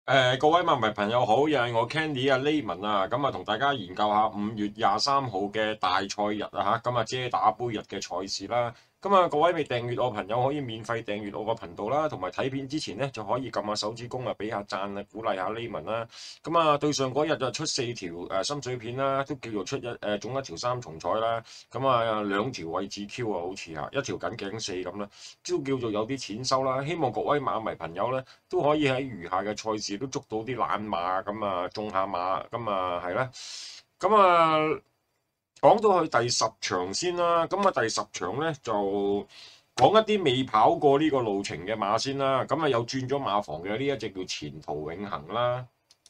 各位馬迷朋友好，又係我 Candy 啊 Layman 啊，咁啊同大家研究下5月23號嘅大賽日啊嚇，咁啊遮打杯日嘅賽事啦。咁啊各位未訂閱我朋友可以免費訂閱我個頻道啦，同埋睇片之前咧就可以撳下手指公啊，俾下讚啊，鼓勵下 Layman 啦。咁啊對上嗰日就出4條心水片啦，都叫做中一條三重彩啦。咁啊2條位置 Q 啊，好似嚇一條緊頸四咁啦，都叫做有啲錢收啦。希望各位馬迷朋友咧〜都可以喺餘下嘅賽事都捉到啲懶馬，咁啊中下馬，咁啊係啦。咁啊講到去第十場先啦，咁啊第十場咧就講一啲未跑過呢個路程嘅馬先啦。咁啊有轉咗馬房嘅呢一隻叫前途永恆啦。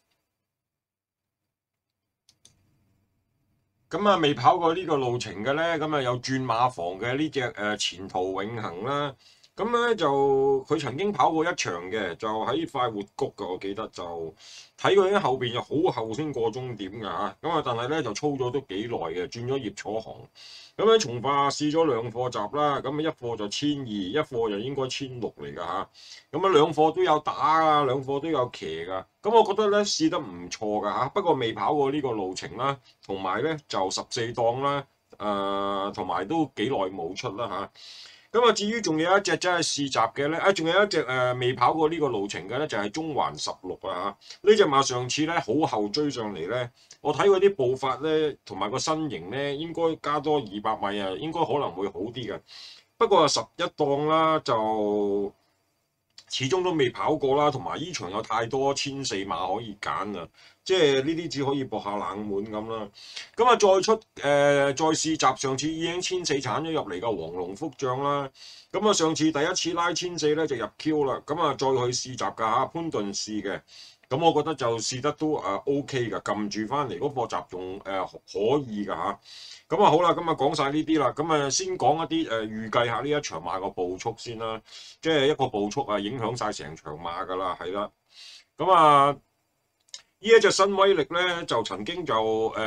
咁啊未跑過呢個路程嘅咧，咁啊有轉馬房嘅呢隻前途永恆啦。咁咧就佢曾經跑過一場嘅，就喺快活谷嘅，我記得就睇佢喺後邊就好後先過終點㗎嚇。咁啊，但係咧就操咗都幾耐嘅，轉咗葉楚航。咁喺從化試咗兩課閘啦，咁啊一課就1200，一課就應該1600嚟㗎嚇。咁啊兩課都有打啊，兩課都有騎㗎。咁我覺得咧試得唔錯㗎嚇，不過未跑過呢個路程啦，同埋咧就14檔啦，同埋都幾耐冇出啦嚇。咁啊，至於仲有一隻真係試閘嘅咧，仲有一隻未跑過呢個路程嘅咧，就係中環16啊嚇。呢隻馬上次咧好後追上嚟咧，我睇佢啲步伐咧同埋個身形咧，應該加多200米啊，應該可能會好啲嘅。不過11檔啦，就始終都未跑過啦，同埋呢場有太多1004馬可以揀啊，即係呢啲只可以搏下冷門咁啦。咁啊，再試閘，上次已經1004鏟咗入嚟嘅黃龍福將啦。咁啊，上次第一次拉1004咧就入 Q 啦。咁啊，再去試閘㗎嚇，潘頓試嘅。咁我覺得就試得都OK 㗎，撳住翻嚟嗰課閘仲可以㗎嚇。咁啊好啦，咁啊講晒呢啲啦，咁啊先講一啲預計下呢一場馬個步速先啦，即係一個步速啊影響晒成場馬㗎啦，係啦，咁啊。呢一隻新威力咧，就曾經就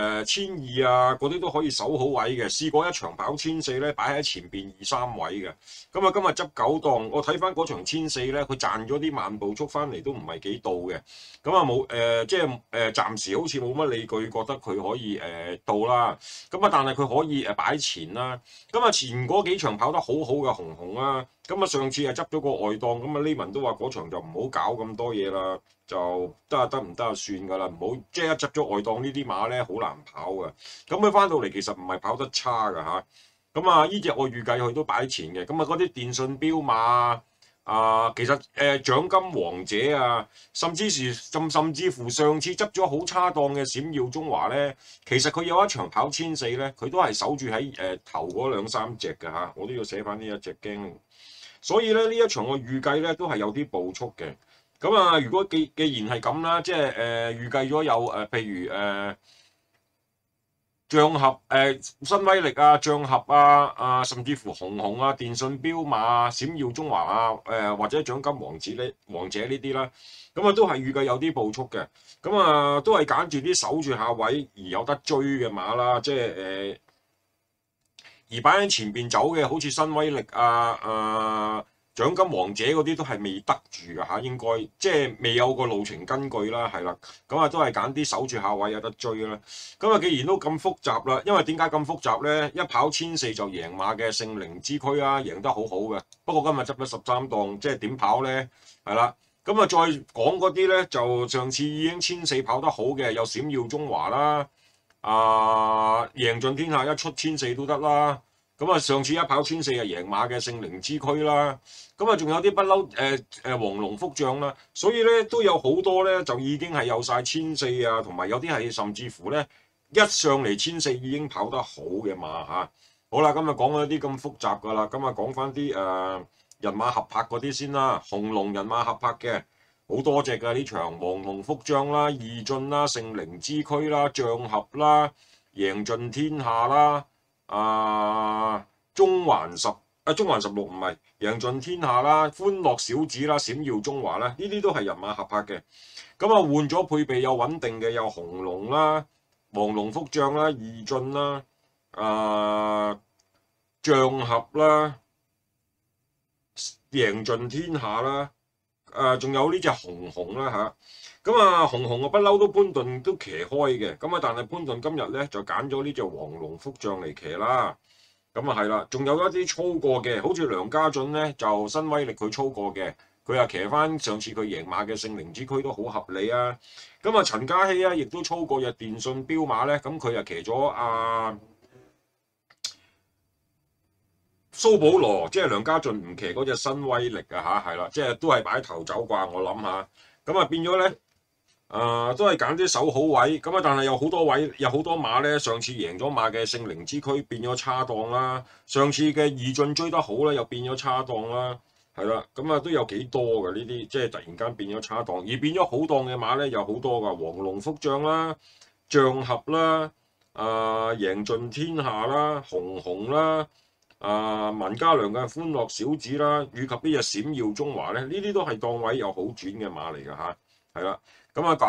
1200啊嗰啲都可以守好位嘅，試過一場跑1004咧，擺喺前邊2、3位嘅。咁啊，今日執9檔，我睇翻嗰場1004咧，佢賺咗啲慢步速翻嚟都唔係幾到嘅。咁啊冇即係暫時好似冇乜理據覺得佢可以到啦。咁啊，但係佢可以擺前啦。咁啊，前嗰幾場跑得好好嘅紅紅啦。咁啊，上次係執咗個外檔，咁啊呢文都話嗰場就唔好搞咁多嘢啦。就得唔得啊？算㗎啦，唔好即係一執咗外檔呢啲馬咧，好難跑㗎。咁佢翻到嚟其實唔係跑得差㗎嚇。咁啊，呢隻我預計佢都擺前嘅。咁啊，嗰啲電信標馬其實獎金王者啊，甚至乎上次執咗好差檔嘅閃耀中華咧，其實佢有一場跑1004咧，佢都係守住喺頭嗰兩三隻㗎嚇。我都要寫翻呢一隻驚。所以咧呢一場我預計咧都係有啲步速嘅。咁啊，如果既然係咁啦，即係預計咗有譬如象合新威力啊、象合甚至乎紅紅啊、電信標馬啊、閃耀中華啊或者獎金王者呢啲啦，咁啊都係預計有啲步速嘅，咁啊都係揀住啲守住下位而有得追嘅馬啦，即係而擺喺前邊走嘅，好似新威力獎金王者嗰啲都係未得住㗎嚇，應該即係未有個路程根據啦，係啦，咁啊都係揀啲守住下位有得追啦。咁啊，既然都咁複雜啦，因為點解咁複雜咧？一跑1004就贏馬嘅聖靈之軀啊，贏得好好嘅。不過今日執咗13檔，即係點跑咧？係啦，咁啊再講嗰啲咧，就上次已經1004跑得好嘅，有閃耀中華啦，贏盡天下一出1004都得啦。咁啊，上次一跑1004就贏馬嘅聖靈之軀啦，咁啊仲有啲不嬲黃龍福將啦，所以咧都有好多咧就已經係有晒1004啊，同埋有啲係甚至乎咧一上嚟1004已經跑得好嘅馬嚇。好啦，今日講咗啲咁複雜噶啦，今日講翻啲人馬合拍嗰啲先啦，紅龍人馬合拍嘅好多隻㗎呢場，黃龍福將啦、義進啦、聖靈之軀啦、象合啦、贏盡天下啦。中環16唔係贏盡天下啦，歡樂小子啦，閃耀中華啦，呢啲都係人馬合拍嘅。咁啊換咗配備有穩定嘅，有紅龍啦、黃龍福將啦、義進啦、象合啦、贏盡天下啦。 仲有呢隻紅紅啦嚇。咁啊，紅紅啊不嬲都潘頓都騎開嘅，咁啊但係潘頓今日咧就揀咗呢隻黃龍福將嚟騎啦。咁啊係啦，仲有一啲操過嘅，好似梁家俊咧就新威力佢操過嘅，佢又騎翻上次佢贏馬嘅聖靈之區都好合理啊。咁啊陳嘉熙啊亦都操過隻電信標馬咧，咁佢又騎咗蘇保羅，即係梁家俊唔騎嗰隻新威力啊嚇，係啦，即係都係擺頭走啩，我諗下。咁啊變咗咧。都係揀啲手好位，咁啊，但係有好多位，有好多馬咧。上次贏咗馬嘅聖靈之區變咗差檔啦，上次嘅義進追得好咧，又變咗差檔啦，係啦，咁啊都有幾多嘅呢啲，即係突然間變咗差檔，而變咗好檔嘅馬咧有好多噶，黃龍福將啦、象俠啦、贏盡天下啦、紅紅啦、文家良嘅歡樂小子啦，以及呢隻閃耀中華咧，呢啲都係檔位有好轉嘅馬嚟㗎嚇，係啦。咁啊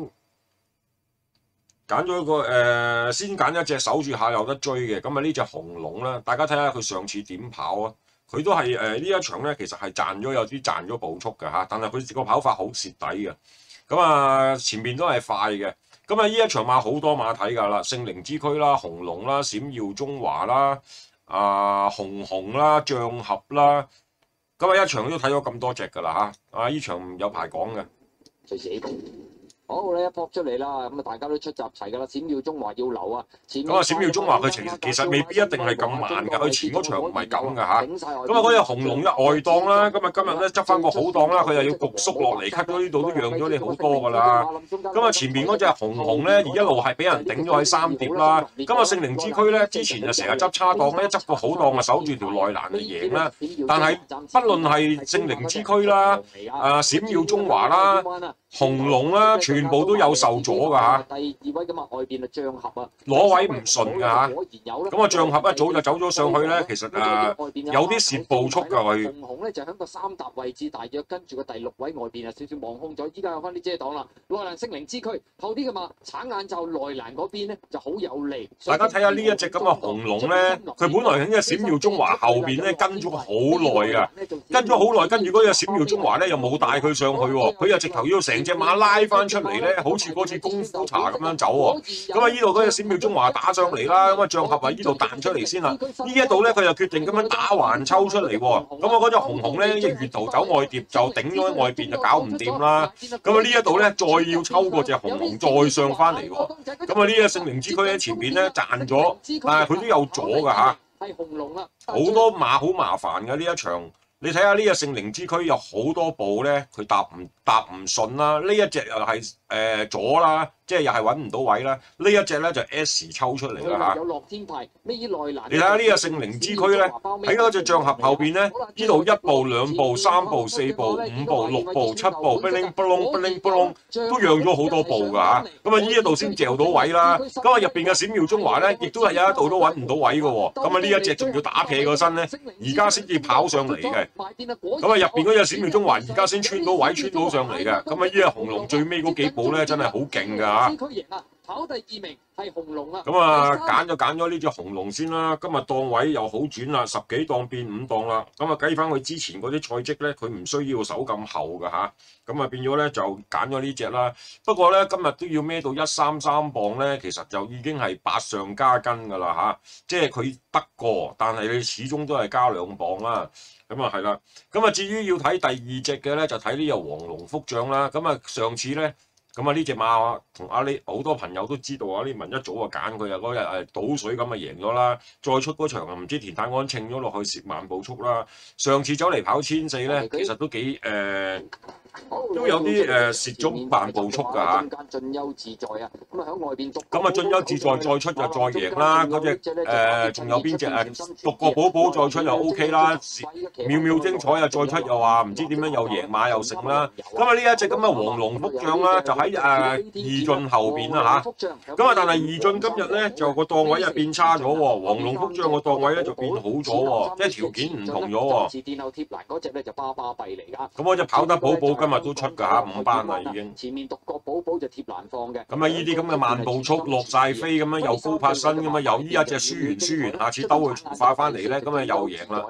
揀咗個先揀一隻守住下有得追嘅，咁啊呢隻紅龍啦，大家睇下佢上次點跑啊？佢都係呢一場咧，其實係有啲賺咗步速嘅嚇，但係佢個跑法好蝕底嘅。咁啊前面都係快嘅。咁啊呢一場馬好多馬睇㗎啦，聖靈之區啦、紅龍啦、閃耀中華啦、紅紅啦、象俠啦，咁啊一場都睇咗咁多隻㗎啦嚇。呢場有排講嘅。 隨時起步。好你一撲出嚟啦，咁啊大家都出閘齊㗎啦。閃耀中華要留啊！咁啊閃耀中華佢其實未必一定係咁慢㗎，佢前嗰場唔係咁㗎嚇。咁啊嗰隻紅龍一外檔啦，咁啊今日咧執翻個好檔啦，佢又要焗縮落嚟，cut 咗呢度都讓咗你好多㗎啦。咁啊前面嗰隻紅紅咧，而一路係俾人頂咗喺三碟啦。咁啊聖靈之區咧，之前就成日執差檔咧，執個好檔啊守住條內欄嚟贏啦。但係不論係聖靈之區啦、閃耀中華啦、紅龍啦，全部都有受阻㗎嚇。 第二位咁啊，外邊啊象俠啊， 攞位唔順㗎嚇。咁啊象俠一早就走咗上去咧，其實有啲蝕步速㗎佢。 紅紅咧就喺個三搭位置，大約跟住個第六位外邊啊少少望空咗。依家有翻啲遮擋啦。內欄聖靈之區後啲㗎嘛，橙眼罩內欄嗰邊咧就好有利。 大家睇下呢一隻咁嘅紅龍咧，佢本來喺隻閃耀中華後邊咧跟咗好耐㗎，跟咗好耐，跟住嗰隻閃耀中華咧又冇帶佢上去喎，佢又直頭要成隻馬拉翻出嚟咧，好似嗰次功夫茶咁樣走喎。咁啊呢度嗰隻閃耀中華打上嚟啦，咁啊象俠啊呢度彈出嚟先啦。呢一度咧佢又決定咁樣打橫抽出嚟喎。咁啊嗰隻紅紅咧，一沿途走外碟就頂咗喺外邊就搞唔掂啦。咁啊呢一度咧再要抽過隻紅紅再上翻嚟喎。咁啊呢隻聖靈之區喺前面咧賺咗，但係佢都有阻㗎嚇。 係紅龍啦， 好多馬好麻煩㗎呢一場。你睇下呢隻聖靈之區有好多步咧，佢搭唔順啦。呢一隻又係左啦，即係又係揾唔到位啦。呢一隻咧就 S 抽出嚟啦嚇。 有樂天派，咩內欄？ 你睇下呢個聖靈之區咧，喺嗰隻象俠後邊咧，呢度一步兩步三步四步五步六步七步，不靈不隆不靈不隆，都讓咗好多步㗎嚇。咁啊呢一度先嚼到位啦。咁啊入邊嘅閃耀中華咧，亦都係有一度都揾唔到位㗎喎。咁啊呢一隻仲要打斜個身咧，而家先至跑上嚟嘅。咁啊入邊嗰隻閃耀中華而家先穿到位，穿到上嚟嘅。咁啊呢隻紅龍最尾嗰幾步咧，真係好勁㗎嚇。 跑第二名係紅龍啊！ 咁啊揀咗呢隻紅龍先啦。今日檔位又好轉啦，10幾檔變5檔啦。咁啊計翻佢之前嗰啲賽績咧，佢唔需要手咁厚㗎嚇。咁啊變咗咧就揀咗呢隻啦。不過咧今日都要孭到133磅咧，其實就已經係百上加斤㗎啦嚇。即係佢得過，但係你始終都係加2磅啦。咁啊係啦。咁啊至於要睇第二隻嘅咧，就睇呢隻黃龍福將啦。咁啊上次咧。咁啊呢隻馬同阿呢好多朋友都知道啊，呢文一早就揀佢啊，嗰日倒水咁啊贏咗啦，再出嗰場啊唔知田泰安稱咗落去蝕慢步速啦，上次走嚟跑1004咧，其實都幾都有啲蝕咗慢步速㗎嚇。 進優自在啊，咁啊喺外邊咁啊進優自在再出就再贏啦，嗰隻仲有邊隻獨角寶寶再出又 OK 啦，妙妙精彩啊再出又話唔知點樣又贏馬又勝啦。咁啊呢一隻咁嘅黃龍福將啦，就喺義進後邊啦嚇。咁啊但係義進今日咧就個檔位又變差咗喎，黃龍福將個檔位咧就變好咗喎，即係條件唔同咗喎。 殿後貼欄嗰隻咧就巴巴閉嚟㗎。 咁嗰隻跑得寶寶今日都出㗎嚇，5班啦已經。 前面獨角寶寶就貼欄放嘅。 咁啊呢啲咁嘅慢步速落晒飛咁樣又高拍身咁啊，又依一隻輸完，下次兜佢重化翻嚟咧，咁啊又贏啦。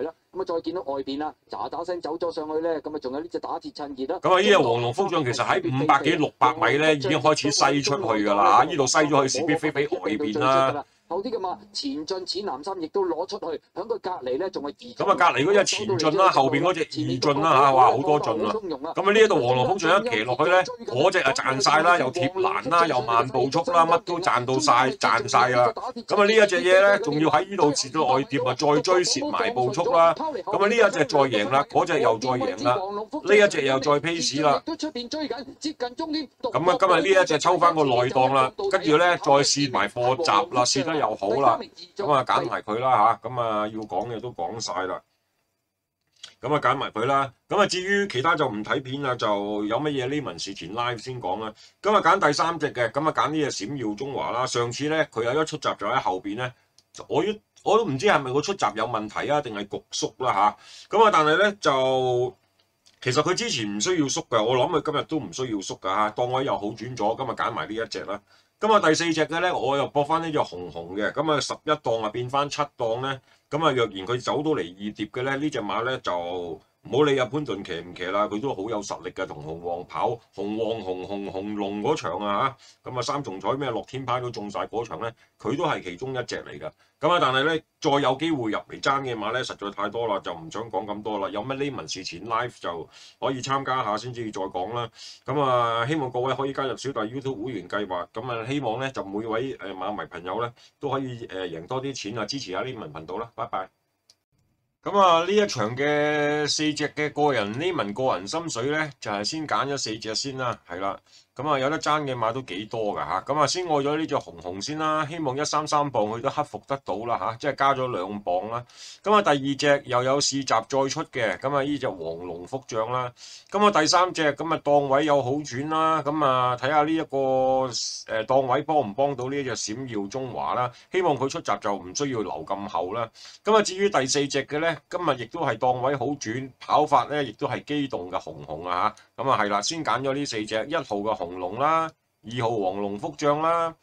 咁啊再見到外邊啦，喳聲走咗上去咧，咁啊仲有呢隻打鐵趁熱啦。 咁啊呢隻黃龍福將其實喺500幾600米咧已經開始篩出去㗎啦嚇，呢度篩咗去是必非非外邊啦。 後啲嘅嘛，前進淺藍衫亦都攞出去，喺佢隔離咧仲係二。 咁啊，隔離嗰隻前進啦，後邊嗰隻二進啦嚇，哇好多進啊！咁啊呢一度黃龍福將一騎落去咧，嗰隻啊賺晒啦，又貼欄啦，又慢步速啦，乜都賺到晒，賺晒啦。咁啊呢一隻嘢咧，仲要喺呢度蝕到外碟啊，再追蝕埋步速啦。咁啊呢一隻再贏啦，嗰隻又再贏啦，呢一隻又再 pace 啦。咁啊今日呢一隻抽翻個內檔啦，跟住咧再試埋貨閘啦，試得又好啦。咁啊揀埋佢啦嚇，咁啊要講嘅都講晒啦，咁啊揀埋佢啦。咁啊至於其他就唔睇片啦，就有乜嘢呢文事前 live 先講啦。咁啊揀第3隻嘅，咁啊揀呢隻閃耀中華啦。上次咧佢有一出閘就喺後邊咧，我都唔知係咪個出閘有問題啊，定係焗縮啦嚇。咁啊但係咧就其實佢之前唔需要縮㗎，我諗佢今日都唔需要縮㗎嚇。檔位又好轉咗，今日揀埋呢一隻啦。咁啊第4隻嘅咧，我又博翻呢隻紅嘅，咁啊11檔啊變翻7檔咧，咁啊若然佢走到嚟2碟嘅咧，呢隻馬咧就唔好理阿潘頓騎唔騎啦，佢都好有實力嘅，同紅黃跑，紅龍嗰場啊嚇，咁啊3重彩咩樂天派都中晒嗰場咧，佢都係其中一隻嚟㗎。咁啊但係咧再有機會入嚟爭嘅馬咧，實在太多啦，就唔想講咁多啦。有乜呢文事前 live 就可以參加下先至再講啦。咁啊希望各位可以加入小弟 YouTube 會員計劃，咁啊希望咧就每位馬迷朋友咧都可以贏多啲錢啊，支持下呢文頻道啦，拜拜。咁啊呢一場嘅4隻嘅個人呢文個人心水咧，就係先揀咗4隻先啦，係啦。咁啊有得爭嘅馬都幾多㗎嚇，咁啊先愛咗呢隻紅先啦，希望133磅佢都克服得到啦嚇，即係加咗2磅啦。咁啊第2隻又有試閘再出嘅，咁啊呢隻黃龍福將啦。咁啊第3隻咁啊檔位有好轉啦，咁啊睇下呢一個檔位幫唔幫到呢一隻閃耀中華啦，希望佢出閘就唔需要留咁後啦。咁啊至於第4隻嘅咧，今日亦都係檔位好轉，跑法咧亦都係機動嘅紅啊嚇，咁啊係啦，先揀咗呢4隻，1號嘅紅龍啦，2號黃龍福將啦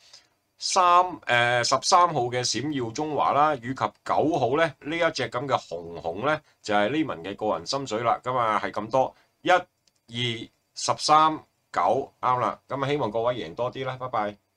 ，13號嘅閃耀中華啦，以及9號咧呢一隻咁嘅紅咧就係呢文嘅個人心水啦。咁啊係咁多，1、2、13、9啱啦。咁啊希望各位贏多啲啦，拜拜。